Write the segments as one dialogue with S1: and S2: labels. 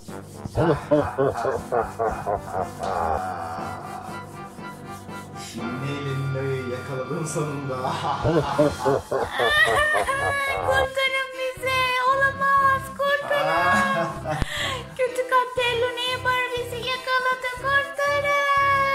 S1: Şimdi Nilo'yu yakaladım sonunda.
S2: Kurtarın bizi. Olamaz. Kurtarın. Kötü kalpli Hello Neighbor bizi yakaladı. Kurtarın.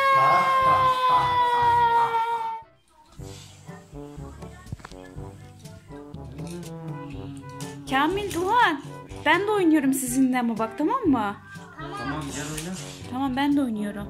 S2: Kamil, Doğan. Ben de oynuyorum sizinle ama bak, tamam mı?
S1: Tamam gel oyna.
S2: Tamam, ben de oynuyorum.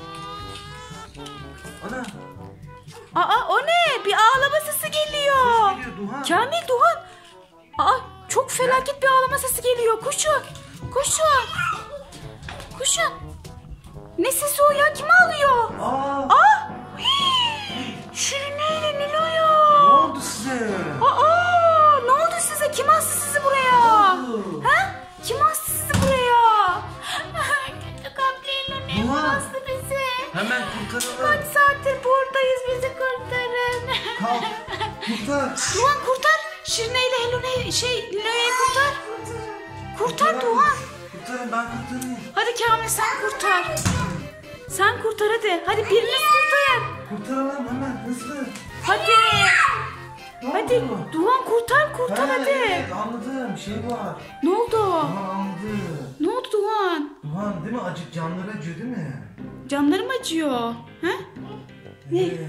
S1: Ana.
S2: Aa, o ne? Bir ağlama sesi geliyor.
S1: Ses geliyor Duhan.
S2: Kamil, Doğan. Aa, çok felaket bir ağlama sesi geliyor. Koşun. Koşun. Koşun. Ne sesi o ya? Kim ağlıyor? Aa! Şirineyle Nilo'ya.
S1: Ne oldu size?
S2: Aa! Ne oldu size? Kim astı sizi buraya? Ha? Kim astı sizi buraya? Kötü kalpli Hello Neighbor
S1: Duhan.
S2: astı bizi.
S1: Hemen kurtaralım.
S2: Kaç saattir buradayız, bizi kurtarın.
S1: Kalk. Kurtar.
S2: Doğan kurtar. Şirine ile Nilo'yu kurtar. Kurtar Doğan.
S1: Kurtarın, ben kurtarayım.
S2: Hadi Kamil, sen kurtar. Sen kurtar hadi. Hadi biriniz kurtarın.
S1: Kurtaralım hemen hızlı.
S2: Hadi.
S1: Ne
S2: Hadi
S1: oldu?
S2: Doğan kurtar
S1: Ha,
S2: hadi.
S1: evet, anladım, şey var.
S2: Ne oldu?
S1: Duhan anladı.
S2: Ne oldu Doğan?
S1: Duhan değil mi? Acık canları acıyor değil mi?
S2: Canlarım acıyor. Ha? Ne?
S1: Evet.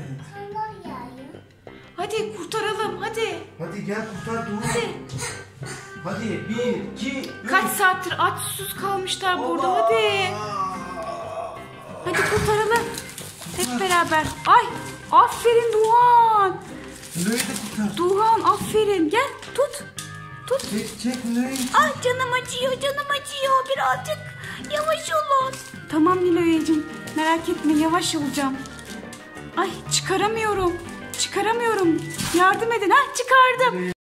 S2: Hadi kurtaralım hadi.
S1: Hadi gel kurtar Duhan.
S2: Hadi.
S1: Hadi 1, 2, 3.
S2: Kaç saattir aç susuz kalmışlar burada, hadi. Hadi kurtaralım. Hep beraber. Ay, aferin Doğan.
S1: Nilo'yu da kurtar.
S2: Doğan aferin. Gel tut. Tut.
S1: Çek Nilo'yu.
S2: Ay, canım acıyor birazcık. Yavaş olun. Tamam Nilo'yacığım, merak etme, yavaş olacağım. Ay, çıkaramıyorum. Yardım edin. Ha, çıkardım.